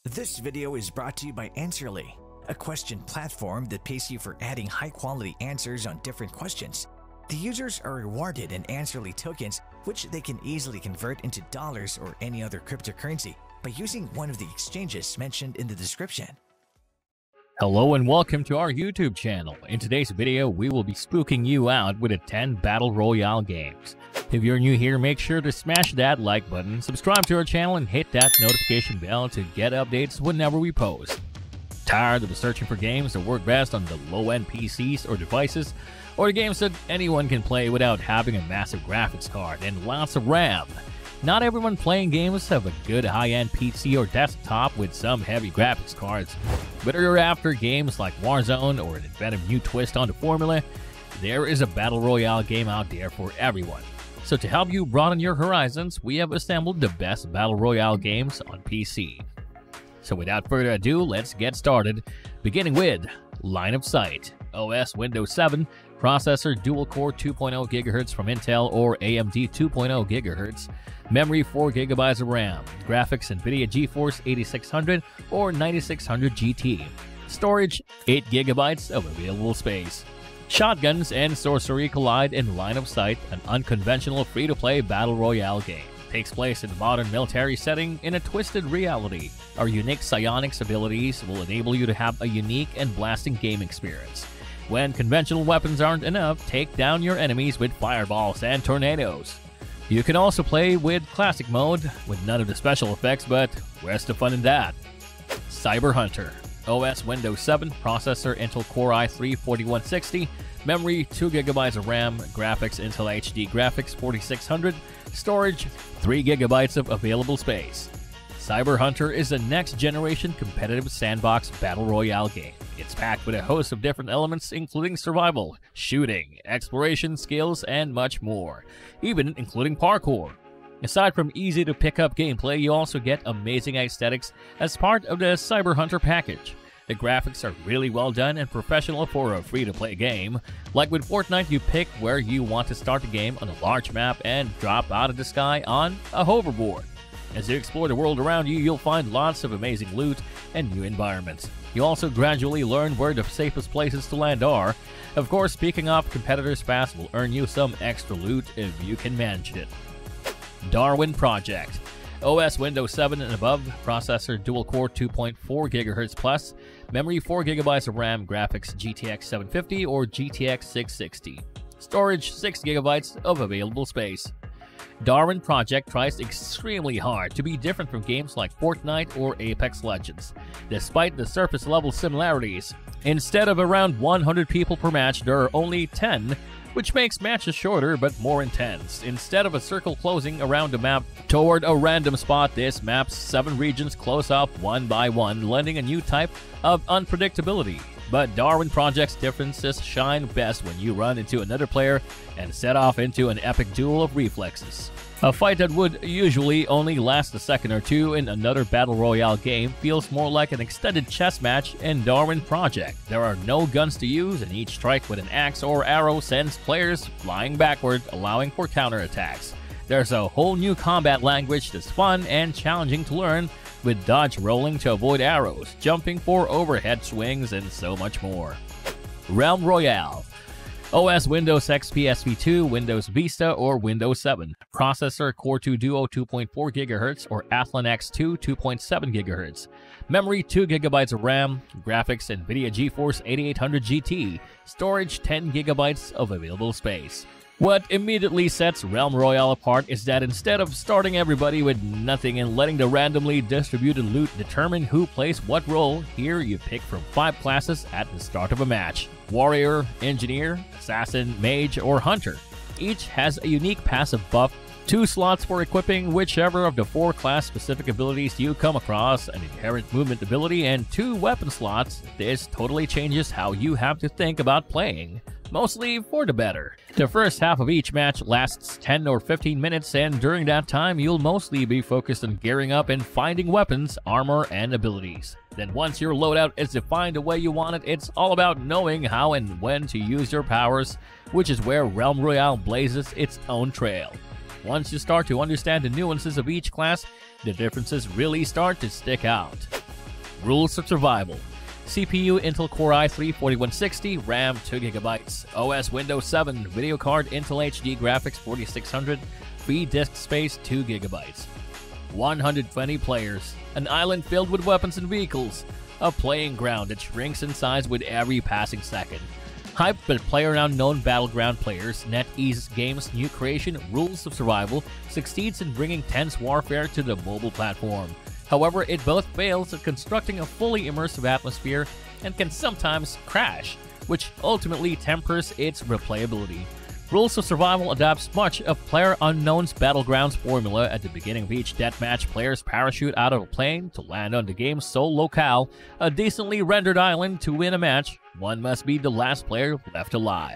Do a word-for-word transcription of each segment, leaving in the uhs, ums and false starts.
This video is brought to you by Answerly, a question platform that pays you for adding high-quality answers on different questions. The users are rewarded in Answerly tokens, which they can easily convert into dollars or any other cryptocurrency by using one of the exchanges mentioned in the description. Hello and welcome to our YouTube channel. In today's video, we will be spooking you out with the ten Battle Royale games. If you're new here, make sure to smash that like button, subscribe to our channel, and hit that notification bell to get updates whenever we post. Tired of searching for games that work best on the low-end P Cs or devices, or the games that anyone can play without having a massive graphics card and lots of RAM? Not everyone playing games have a good high-end P C or desktop with some heavy graphics cards. Whether you're after games like Warzone or an inventive new twist on the formula, there is a Battle Royale game out there for everyone. So to help you broaden your horizons, we have assembled the best Battle Royale games on P C. So without further ado, let's get started, beginning with Line of Sight. O S Windows seven, processor dual-core two point oh gigahertz from Intel or A M D two point oh gigahertz, memory four gigabytes of RAM, graphics NVIDIA GeForce eighty-six hundred or ninety-six hundred G T, storage eight gigabytes of available space. Shotguns and sorcery collide in Line of Sight, an unconventional free-to-play battle royale game. Takes place in a modern military setting in a twisted reality. Our unique psionics abilities will enable you to have a unique and blasting game experience. When conventional weapons aren't enough, take down your enemies with fireballs and tornadoes. You can also play with classic mode with none of the special effects, but where's the fun in that? Cyber Hunter. O S Windows seven, processor Intel Core i three forty-one sixty, memory two gigabytes of RAM, graphics Intel H D graphics forty-six hundred, storage three gigabytes of available space. Cyber Hunter is a next-generation competitive sandbox battle royale game. It's packed with a host of different elements including survival, shooting, exploration, skills, and much more, even including parkour. Aside from easy-to-pick-up gameplay, you also get amazing aesthetics as part of the Cyber Hunter package. The graphics are really well done and professional for a free-to-play game. Like with Fortnite, you pick where you want to start the game on a large map and drop out of the sky on a hoverboard. As you explore the world around you, you'll find lots of amazing loot and new environments. You also gradually learn where the safest places to land are. Of course, picking up competitors fast will earn you some extra loot if you can manage it. Darwin Project. O S Windows seven and above, processor dual-core two point four gigahertz plus, memory four gigabytes of RAM, graphics G T X seven fifty or G T X six sixty, storage six gigabytes of available space. Darwin Project tries extremely hard to be different from games like Fortnite or Apex Legends. Despite the surface-level similarities, instead of around one hundred people per match, there are only ten, which makes matches shorter but more intense. Instead of a circle closing around the map toward a random spot, this map's seven regions close up one by one, lending a new type of unpredictability. But Darwin Project's differences shine best when you run into another player and set off into an epic duel of reflexes. A fight that would usually only last a second or two in another Battle Royale game feels more like an extended chess match in Darwin Project. There are no guns to use, and each strike with an axe or arrow sends players flying backward, allowing for counterattacks. There's a whole new combat language that's fun and challenging to learn, with dodge rolling to avoid arrows, jumping for overhead swings, and so much more. Realm Royale. O S Windows X P S P two, Windows Vista, or Windows seven. Processor Core two Duo two point four gigahertz or Athlon X two two point seven gigahertz. Memory two gigabytes of RAM, graphics NVIDIA GeForce eighty-eight hundred G T, storage ten gigabytes of available space. What immediately sets Realm Royale apart is that instead of starting everybody with nothing and letting the randomly distributed loot determine who plays what role, here you pick from five classes at the start of a match: Warrior, Engineer, Assassin, Mage, or Hunter. Each has a unique passive buff, two slots for equipping whichever of the four class-specific abilities you come across, an inherent movement ability, and two weapon slots. This totally changes how you have to think about playing, mostly for the better. The first half of each match lasts ten or fifteen minutes, and during that time you'll mostly be focused on gearing up and finding weapons, armor, and abilities. Then once your loadout is defined the way you want it, it's all about knowing how and when to use your powers, which is where Realm Royale blazes its own trail. Once you start to understand the nuances of each class, the differences really start to stick out. Rules of Survival. C P U Intel Core i three forty-one sixty, RAM two gigabytes, O S Windows seven, video card Intel H D graphics forty-six hundred, free disk space two gigabytes. one hundred twenty players, an island filled with weapons and vehicles, a playing ground that shrinks in size with every passing second. Hyped but player-unknown battleground players, NetEase Games' new creation Rules of Survival succeeds in bringing tense warfare to the mobile platform. However, it both fails at constructing a fully immersive atmosphere and can sometimes crash, which ultimately tempers its replayability. Rules of Survival adapts much of PlayerUnknown's Battlegrounds formula. At the beginning of each deathmatch, players parachute out of a plane to land on the game's sole locale, a decently rendered island. To win a match, one must be the last player left alive.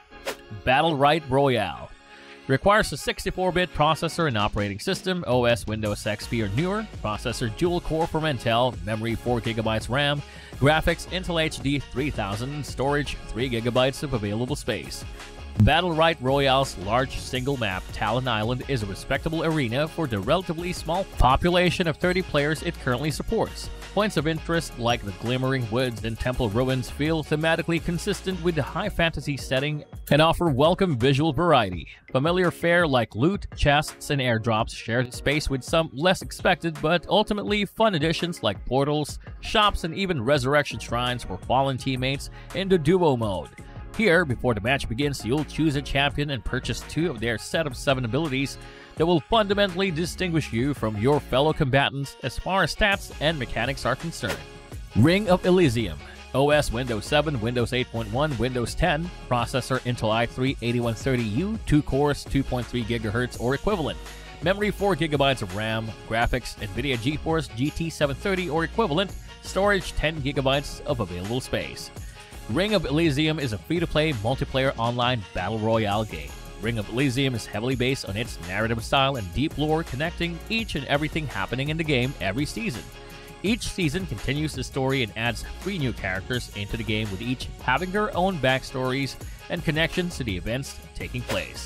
Battlerite Royale. Requires a sixty-four bit processor and operating system, O S Windows X P or newer, processor dual core from Intel, memory four gigabytes RAM, graphics Intel H D three thousand, storage three gigabytes of available space. Battlerite Royale's large single map Talon Island is a respectable arena for the relatively small population of thirty players it currently supports. Points of interest like the glimmering woods and temple ruins feel thematically consistent with the high fantasy setting and offer welcome visual variety. Familiar fare like loot, chests, and airdrops share space with some less expected but ultimately fun additions like portals, shops, and even resurrection shrines for fallen teammates in the duo mode. Here, before the match begins, you'll choose a champion and purchase two of their set of seven abilities that will fundamentally distinguish you from your fellow combatants as far as stats and mechanics are concerned. Ring of Elysium. O S Windows seven, Windows eight point one, Windows ten, processor Intel i three eighty-one thirty U, two cores, two point three gigahertz or equivalent, memory four gigabytes of RAM, graphics NVIDIA GeForce G T seven thirty or equivalent, storage ten gigabytes of available space. Ring of Elysium is a free-to-play multiplayer online battle royale game. Ring of Elysium is heavily based on its narrative style and deep lore, connecting each and everything happening in the game every season. Each season continues the story and adds three new characters into the game, with each having their own backstories and connections to the events taking place.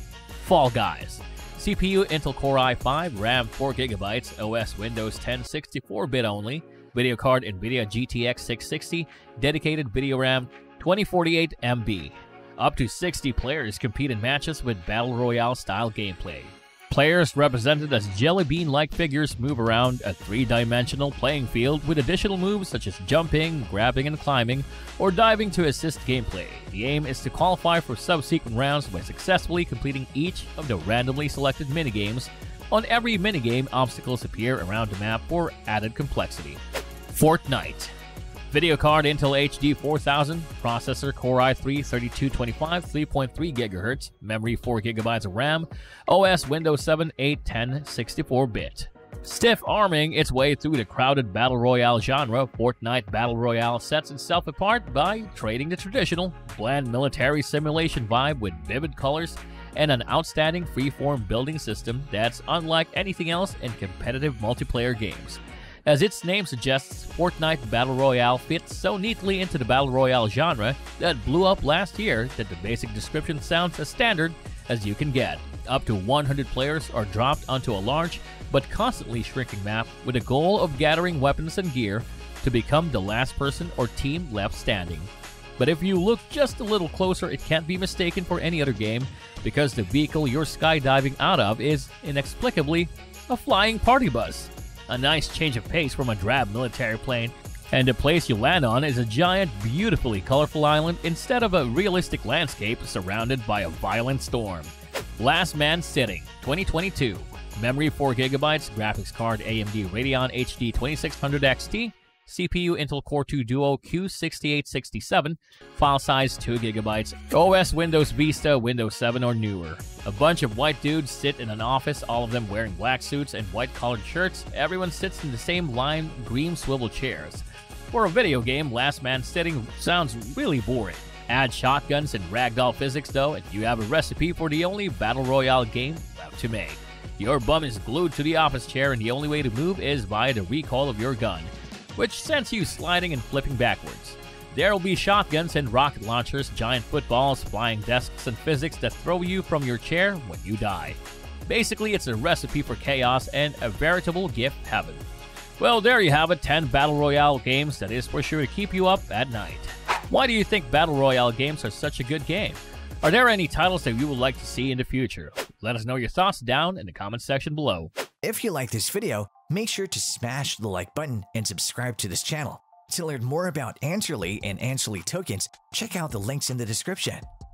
Fall Guys. C P U Intel Core i five, RAM four gigabytes, O S Windows ten sixty-four bit only, video card NVIDIA G T X six sixty, dedicated video RAM twenty forty-eight megabytes. Up to sixty players compete in matches with Battle Royale style gameplay. Players represented as jelly bean-like figures move around a three-dimensional playing field with additional moves such as jumping, grabbing and climbing, or diving to assist gameplay. The aim is to qualify for subsequent rounds by successfully completing each of the randomly selected minigames. On every minigame, obstacles appear around the map for added complexity. Fortnite. Video card Intel H D four thousand, processor Core i three thirty-two twenty-five, three point three gigahertz, memory four gigabytes of RAM, O S Windows seven, eight, ten, sixty-four bit. Stiff arming its way through the crowded Battle Royale genre, Fortnite Battle Royale sets itself apart by trading the traditional, bland military simulation vibe with vivid colors and an outstanding freeform building system that's unlike anything else in competitive multiplayer games. As its name suggests, Fortnite Battle Royale fits so neatly into the Battle Royale genre that blew up last year that the basic description sounds as standard as you can get. Up to one hundred players are dropped onto a large but constantly shrinking map with a goal of gathering weapons and gear to become the last person or team left standing. But if you look just a little closer, it can't be mistaken for any other game because the vehicle you're skydiving out of is inexplicably a flying party bus. A nice change of pace from a drab military plane, and the place you land on is a giant, beautifully colorful island instead of a realistic landscape surrounded by a violent storm. Last Man Sitting, twenty twenty-two. Memory four gigabytes, graphics card A M D Radeon H D twenty-six hundred X T, C P U Intel Core two Duo Q sixty-eight sixty-seven, file size two gigabytes, O S Windows Vista, Windows seven or newer. A bunch of white dudes sit in an office, all of them wearing black suits and white-collared shirts. Everyone sits in the same lime green swivel chairs. For a video game, Last Man Sitting sounds really boring. Add shotguns and ragdoll physics though, and you have a recipe for the only Battle Royale game left to make. Your bum is glued to the office chair and the only way to move is by the recoil of your gun, which sends you sliding and flipping backwards. There will be shotguns and rocket launchers, giant footballs, flying desks, and physics that throw you from your chair when you die. Basically, it's a recipe for chaos and a veritable gift heaven. Well, there you have it, ten Battle Royale games that is for sure to keep you up at night. Why do you think Battle Royale games are such a good game? Are there any titles that you would like to see in the future? Let us know your thoughts down in the comment section below. If you like this video, make sure to smash the like button and subscribe to this channel. To learn more about Answerly and Answerly tokens, check out the links in the description.